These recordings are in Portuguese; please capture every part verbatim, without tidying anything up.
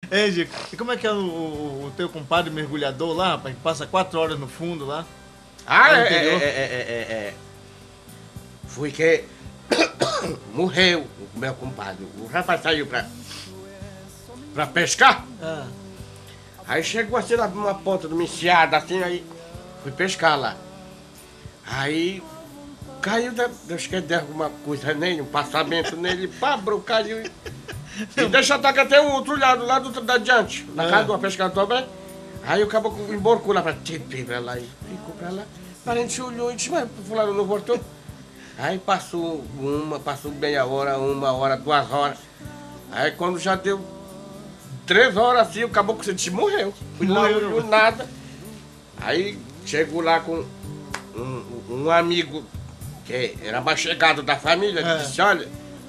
Ei, Gico, e como é que é o, o, o teu compadre mergulhador lá, rapaz, que passa quatro horas no fundo lá? Ah, Lá no é, é, interior? é, é, é, é. Foi que morreu o meu compadre. O rapaz saiu pra, pra pescar. Ah, Aí chegou assim lá numa ponta de uma enseada, assim, aí fui pescar lá. Aí caiu, da- acho que deu alguma coisa nele, um passamento nele, pá, bro, caiu. E, e deixa até que tem um outro lado, lá do da diante, na Ah. casa do pescador também. Aí o caboclo emborcou lá pra tipo, pra lá, e ficou pra lá. A gente olhou e disse, mas o fulano não voltou. Aí passou uma, passou meia hora, uma hora, duas horas. Aí quando já deu três horas assim, o caboclo se disse, morreu. Fui lá, Morreu. olhou nada. Aí chegou lá com um, um amigo que era mais chegado da família, É. disse, olha,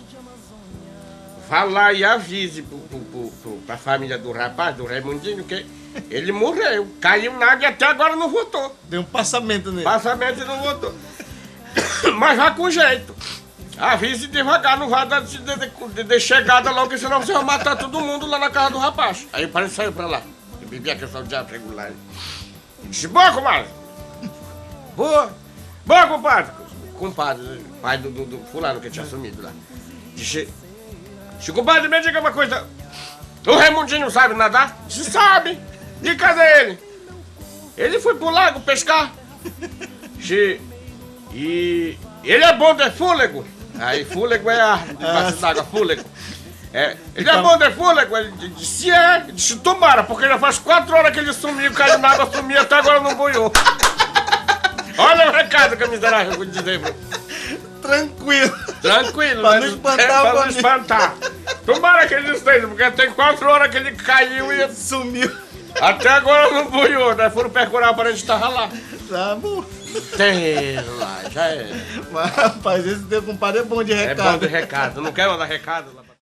vá lá e avise pro, pro, pro, pro, pra família do rapaz, do Raimundinho, que ele morreu. Caiu na água e até agora não voltou. deu um passamento nele. Passamento e não voltou. Mas vai com jeito. Avise devagar, não vai dar de, de, de, de chegada logo, senão você vai matar todo mundo lá na casa do rapaz. Aí o pai saiu pra lá. Eu bebi a questão de diabo regular. Disse, boa, comadre. Boa. Boa, compadre. Compadre, pai do, do, do fulano que tinha sumido lá. Disse, disse, compadre, me diga uma coisa. O Raimundinho sabe nadar? Disse, sabe. E cadê ele? Ele foi pro lago pescar. Disse, e ele é bom de fôlego. Aí fôlego é ar debaixo d'água, fôlego. É, ele é bom de fôlego. Ele disse, é. Ele disse, tomara, porque já faz quatro horas que ele sumiu, caiu na água, sumiu, até agora não boiou. Olha o recado que a miserável vou dizer, bro. Tranquilo. Tranquilo, Pra mas não é espantar pra o não amigo. espantar. Tomara que ele esteja, porque tem quatro horas que ele caiu e Sumiu. até agora não boiou, né? Foram percurar para a gente estar lá. Tá bom. Tem lá, já é. Mas, rapaz, esse teu compadre é bom de É recado. bom de recado. Não quer mandar recado lá?